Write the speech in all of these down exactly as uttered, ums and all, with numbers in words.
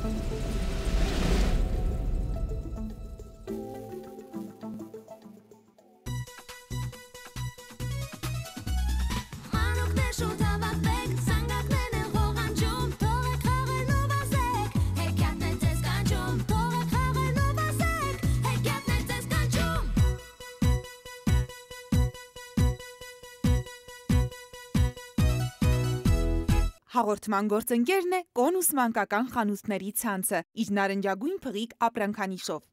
Հաղորդման գործընկերն է Կոնուս մանկական խանութների ցանցը, իր նարնջագույն փղիկ ապրանքանիշով։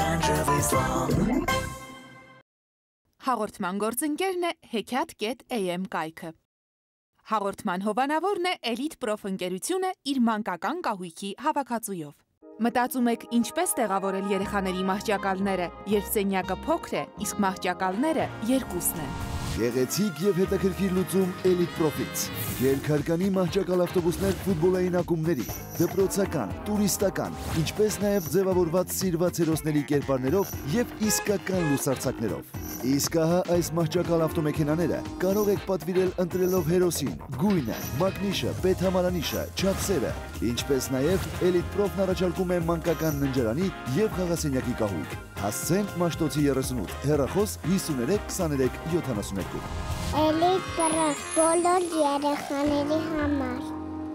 Հաղորդման գործընկերն է Հեքիաթ կետ A M կայքը։ Հաղորդման հովանավորն է Էլիտ Պրոֆ ընկերությունը իր մանկական կահույքի հավաքածուով։ Մտածում եք ինչպես տեղավորել երեխաների մահճակալները, երբ սենյակը փոքր է, իսկ մահճակալները երկուսն են։ Գեղեցիկ եւ հետաքրքիր լուծում Էլիտ Պրոֆից։ Երկհարկանի մահճակալ ավտոբուսներ ֆուտբոլային ակումբների, դպրոցական, տուրիստական, ինչպես նաեւ ձևավորված սիրված հերոսների կերպարներով եւ իսկական լուսարձակներով։ Իսկ ահա այս մահճակալ ավտոմեքենաները կարող եք պատվիրել ընտրելով հերոսին, գույնը, մակնիշը, պետհամարանիշը, չափսերը, ինչպես նաեւ Էլիտ Պրոֆն առաջարկում է մանկական ննջարանի եւ խաղասենյակի կահույք։ Հասցեն Մաշտոցի երեսունութ, հեռախոս հիսուներեք քսաներեք յոթանասունյոթ։ Էլիտ Պրոֆ, բոլոր երեխաների համար։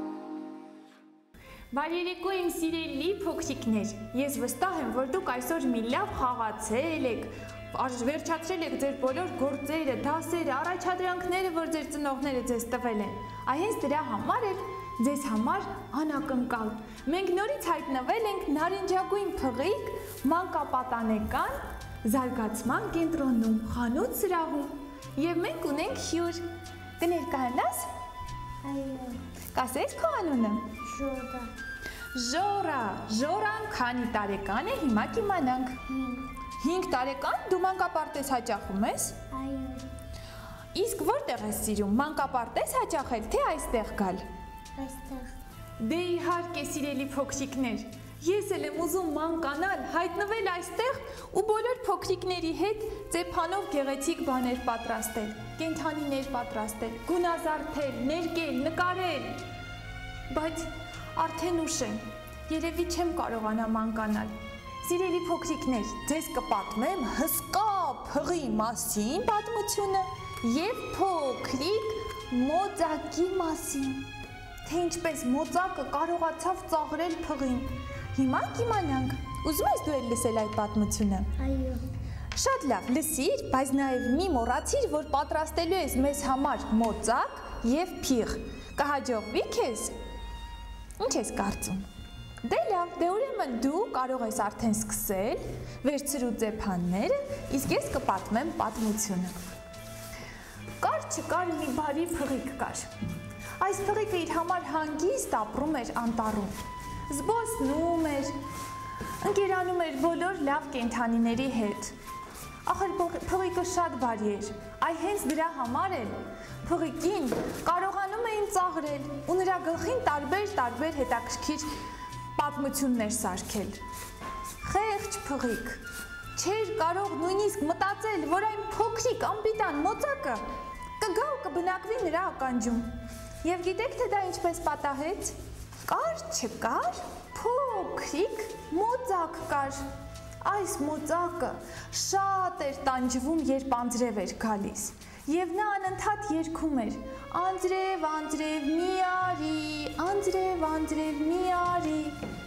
Բարերեկո իմ սիրելի փոքրիկներ, ես վստահ եմ, որ դուք այսօր մի լավ խաղացել եք, վերջացրել եք ձեր բոլոր գործերը, դասերը, առաջադրանքները, որ ձեր ծնողները ձեզ տվել են։ Այս դրա համար էլ ձեզ համար անակնկալ։ Մենք նորից հայտնվել ենք նարնջագույն փղիկ մանկապատանեկան զարգացման կենտրոնում, խանութ սրահում, եւ մենք ունենք հյուր։ Կներկայանաս։ Այո։ Կասես քո անունը։ Ժորա։ Ժորա, Ժորան քանի տարեկան է, հիմա կիմանանք։ Հինգ տարեկան, դու մանկապարտեզ հաճախում ես։ Այո։ Իսկ որտեղ ես սիրում, մանկապարտեզ հաճախել, թե այստեղ գալ։ Այստեղ։ Դե իհարկե սիրելի փոքրիկներ, ես էլ եմ ուզում մանկանալ, հայտնվել այստեղ ու բոլոր փոքրիկների հետ ծեփանով գեղեցիկ բաներ պատրաստել, կենդանիներ պատրաստել, գունազարդել, ներկել, նկարել։ Բայց արդեն ուշ է, երևի չեմ կարողանա մանկանալ։ Սիրելի փոքրիկներ, ձեզ կպատմեմ հսկա փղի մասին պատմությունը եւ փոքրիկ մոծակի մասին, թե ինչպես մոծակը կարողացավ ծաղրել փղին։ Հիմա կիմանանք։ Ուզում ես դու էլ լսել այդ պատմությունը։ Այո։ Շատ լավ, լսիր, բայց նաեւ մի մոռացիր, որ պատրաստելու ես մեզ համար մոծակ եւ փիղ։ Կհաջողվի քեզ։ Ինչ ես կարծում։ Դե լավ, դե ուրեմն դու կարող ես արդեն սկսել, վերցրու ծեփանները, իսկ ես կպատմեմ պատմությունը։ Կար չկար մի բարի փղիկ կար։ Այս փղիկը իր համար հանգիստ ապրում էր անտառում, զբոսնում էր, ընկերանում էր բոլոր լավ կենդանիների հետ։ Ախր փղիկը շատ բարի էր, այ հենց դրա համար էլ փղիկին կարողանում էին ծաղրել ու նրա գլխին տարբեր-տարբեր հետաքրքիր պատմություններ սարքել։ Խեղճ փղիկ չէր կարող նույնիսկ մտածել, որ այն փոքրիկ անպիտան մոծակը կգա ու կբնակվի նրա ականջում։ Եվ գիտեք, թե դա ինչպես պատահեց։ Կար չկար, փոքրիկ մոծակ կար։ Այս մոծակը շատ էր տանջվում, երբ անձրև էր գալիս։ Եվ նա անընդհատ երգում էր. Անձրև, անձրև մի արի, անձրև, անձրև մի արի։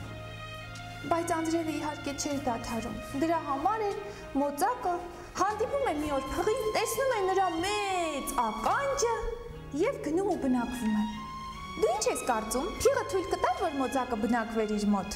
Բայց անձրևը իհարկե չէր դադարում։ Դրա համար էր մոծակը հանդիպում է մի օր փղին, տեսնում է նրա մեծ ականջը եւ գնում ու բնակվում է։ Դու ինչ ես կարծում, փիղը թույլ կտար, որ մոծակը բնակվեր իր մոտ։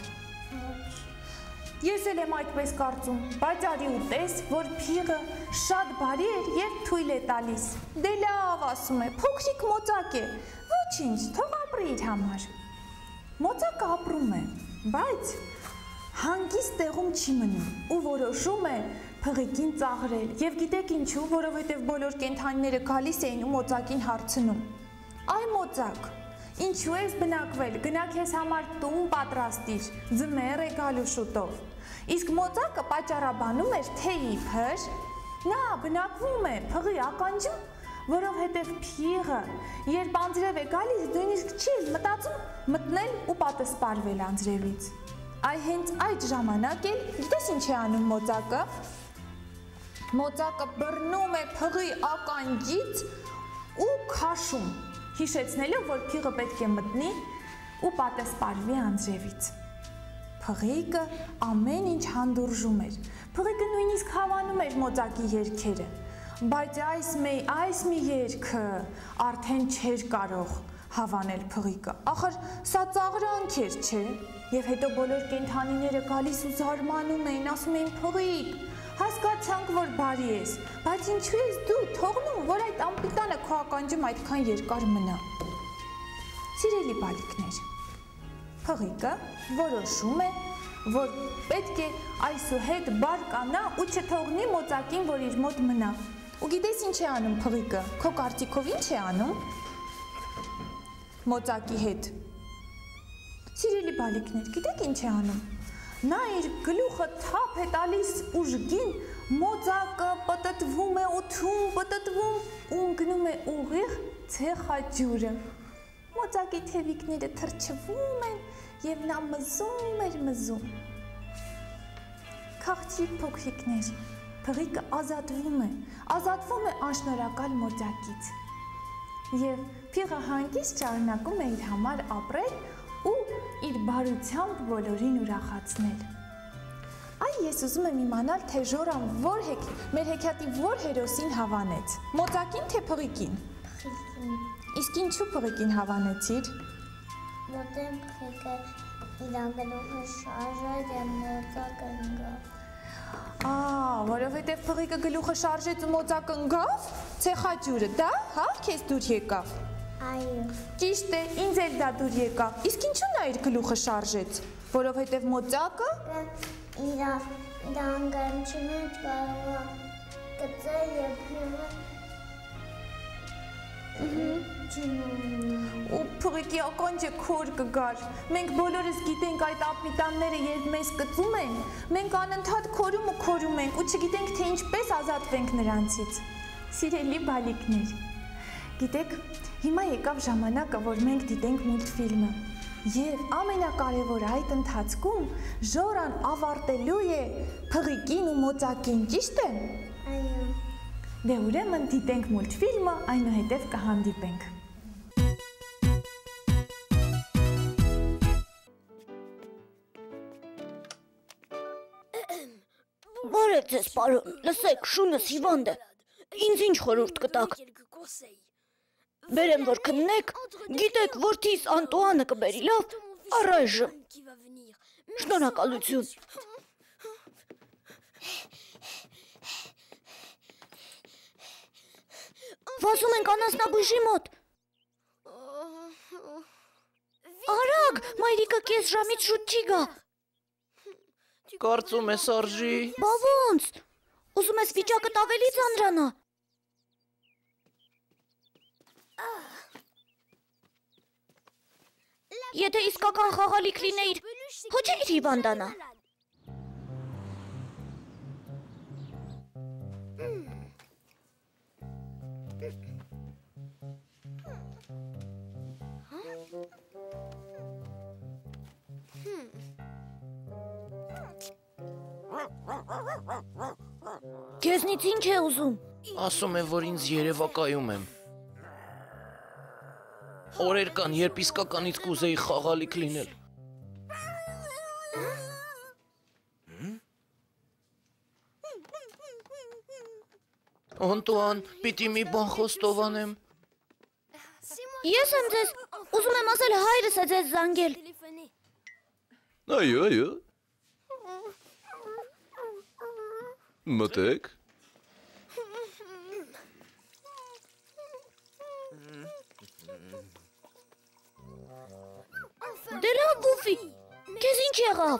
Ես էլ եմ այդպես կարծում, բայց արի ու տես, որ փիղը շատ բարի էր եւ թույլ է տալիս։ Դե լավ, ասում է, փոքրիկ մոծակ է, ոչինչ, թող ապրի իր համար։ Մոծակը ապրում է, բայց հանգիստ տեղում չի մնում ու որոշում է փղիկին ծաղրել։ Եվ գիտեք ինչու, որովհետեւ բոլոր կենդանիները գալիս էին ու մոծակին հարցնում. Այ մոծակ, ինչու ես բնակվել, գնա քեզ համար տուն պատրաստիր, ձմեռ է գալու շուտով։ Իսկ մոծակը պատճառաբանում էր, թե իբր նա բնակվում է փղի ականջում, որովհետև փիղը, երբ անձրև է գալիս, նույնիսկ չի մտածում մտնել ու պատասպարվել անձրևից։ Այ հենց այդ ժամանակ էլ գիտես ինչ է անում մոծակը։ Մոծակը բռնում է փղի ականջից ու քաշում, հիշեցնելով, որ փիղը պետք է մտնի ու պատասպարվի անձրևից։ Փղիկը ամեն ինչ հանդուրժում էր։ Փղիկը նույնիսկ հավանում էր մոծակի երգերը, բայց այս մի այս մի երգը արդեն չէր կարող հավանել փղիկը։ Ախր սա ծաղրանք էր, չէ՞։ Եվ հետո բոլոր կենդանիները գալիս ու զարմանում էին, ասում էին փղիկ, հասկացանք, որ բարի ես, բայց ինչու ես դու թողնում, որ այդ անպիտանը քո ականջում այդքան երկար մնա։ Սիրելի բալիկներ, փղիկը որոշում է, որ պետք է այսուհետ բարկանա ու չթողնի մոծակին, որ իր մոտ մնա։ Ու գիտես ինչ է անում փղիկը, քո կարծիքով ինչ է անում մոծակի հետ։ Սիրելի բալիկներ, գիտեք ինչ է անում։ Նա իր գլուխը թափ է տալիս ուժգին, մոծակը պտտվում է օդում, պտտվում ու ընկնում է ուղիղ ցեխաջուրը։ Մոծակի թևիկները թրջվում են եւ նա մզում էր մզում։ Քաղցրիկ փոքրիկներ, փղիկը ազատվում է, ազատվում է անշնորհակալ մոծակից։ Եվ փիղը հանգիստ շարունակում է իր համար ապրել ու իր բարությամբ բոլորին ուրախացնել։ Այ ես ուզում եմ իմանալ, թե Ժորան որ հեկ, մեր հեքիաթի որ հերոսին հավանեց։ Մոծակին թե փղիկին։ Փղիկին։ Իսկ ինչու փղիկին հավանեցիր։ Մոտեմ փղիկը իր գլուխը շարժեց և մոծակը ընկավ։ Ա, որովհետև փղիկը գլուխը շարժեց ու մոծակը ընկավ, ցեխաջուրը, դա, հա, քեզ դուր եկավ։ Այո։ Ճիշտ է, ինձ էլ դա դուր եկավ։ Իսկ ինչու նա իր գլուխը շարժեց։ Որովհետև մոծակը իր իր անգանչի մեջ կարող է գծել և փիղը ու փղիկի ականջը քոր կգար։ Մենք բոլորս գիտենք այդ ապիտանները, երբ մեզ կծում են, մենք անընդհատ քորում ու քորում ենք ու չգիտենք, թե ինչպես ազատվենք նրանցից։ Սիրելի բալիկներ, գիտեք, հիմա եկավ ժամանակը, որ մենք դիտենք մուլտֆիլմը։ Եվ ամենակարևորը այդ ընթացքում Ժորան ավարտելու է փղիկին ու մոծակին, ճիշտ է։ Այո։ Դե ուրեմն դիտենք մուլտֆիլմը, այնուհետև կհանդիպենք։ Բարև ձեզ, պարոն, լսեք, շունս հիվանդ է, ինձ ինչ խորհուրդ կտաք։ Բերեմ, որ քննեք, գիտեք, որդիս Անտուանը կբերի, լավ, առայժմ։ Շնորհակալություն։ Վազում ենք անասնաբույժի մոտ։ Արագ, մայրիկը կես ժամից շուտ չի գա։ Կարծում ես արժի։ Բա ոնց, ուզում ես վիճակդ ավելի ծանրանա։ Եթե իսկական խաղալիք լինեիր, հո չէիր հիվանդանա։ Քեզնից ինչ է ուզում։ Ասում է, որ ինձ երևակայում եմ։ Օրեր կան, երբ իսկականից կուզեի խաղալիք լինել։ Անտուան, պիտի մի բան խոստովանեմ։ Ես եմ ձեզ, ուզում եմ ասել հայրս է ձեզ զանգել։ Այո, այո։ Մտեք։ Դե լավ, Բուֆի, քեզ ինչ եղավ։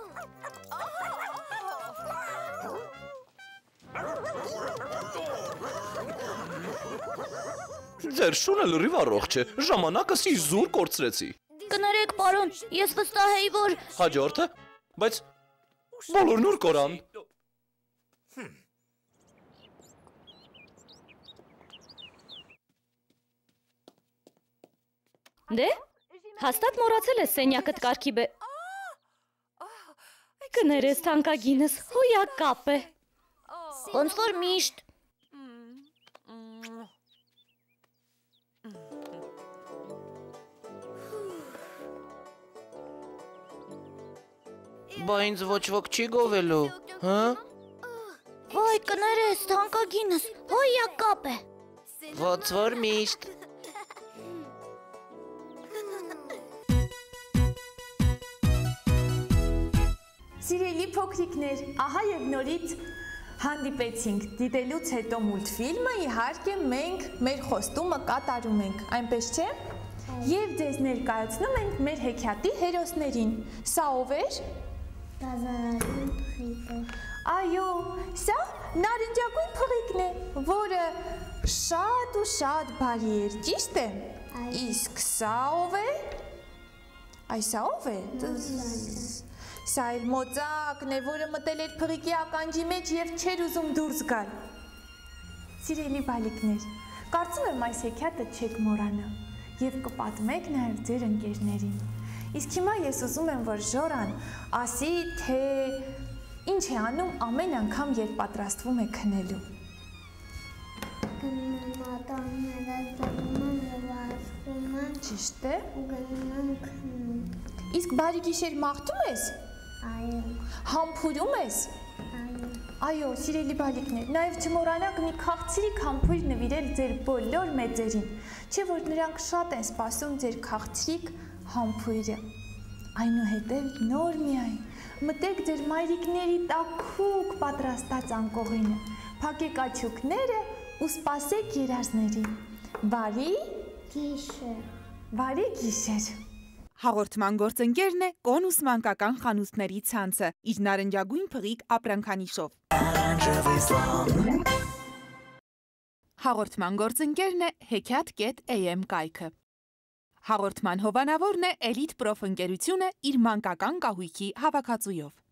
Ձեր շունը լրիվ առողջ է, ժամանակս իզուր կորցրեցի։ Կներեք, պարոն, ես վստահ էի, որ… Հաջորդը, բայց բոլորն ուր կորան։ Դե, հաստատ մոռացել ես սենյակդ կարգի բե… Կներես թանկագինս, հոյակապ է։ Ոնց որ միշտ։ Բա ինձ ոչ ոք չի գովելու, հա? Վայ, կներես թանկագինս, հոյակապ է։ Ոնց որ միշտ։ Սիրելի փոքրիկներ, ահա եւ նորից հանդիպեցինք։ Դիտելուց հետո մուլտֆիլմը իհարկե մենք մեր խոստումը կատարում ենք, այնպես չէ՞։ Եվ ձեզ ներկայացնում ենք մեր հեքիաթի հերոսներին։ Սա ով էր։ Գազարային փղիկը։ Այո, սա նարնջագույն փղիկն է, որը շատ ու շատ բարի էր, ճիշտ է։ Իսկ սա ով է։ Այս սա ով է։ Սա էլ մոծակն է, որը մտել էր փղիկի ականջի մեջ և չէր ուզում դուրս գալ։ Սիրելի բալիկներ, կարծում եմ այս հեքիաթը չեք մոռանա և կպատմեք նաև ձեր ընկերներին։ Իսկ հիմա ես ուզում եմ, որ Ժորան ասի, թե ինչ է անում ամեն անգամ, երբ պատրաստվում է քնելու։ Գնում ատամները դնում են և աշխում են։ Ճիշտ է։ Ու գնում են քնում։ Իսկ բարի գիշեր մաղթում ես։ Այո, Համբուրում ես։ այո, Այո, սիրելի բալիկներ, նաև չմոռանաք մի քաղցրիկ համբույր նվիրել ձեր բոլոր մեծերին, չէ՞ որ նրանք շատ են սպասում ձեր քաղցրիկ համբույրը։ Այնուհետև նոր միայն մտեք ձեր մայրիկների տաքուկ պատրաստած անկողինը, փակեք աչուկները ու սպասեք երազներին։ Բարի գիշեր։ Բարի գիշեր։ Հաղորդման գործընկերն է Կոնուս մանկական խանութների ցանցը, իր նարնջագույն փղիկ ապրանքանիշով։ Հաղորդման գործընկերն է հեքիաթ կետ A M կայքը։ Հաղորդման հովանավորն է Elite Prof ընկերությունը իր մանկական կահույքի հավաքածուով։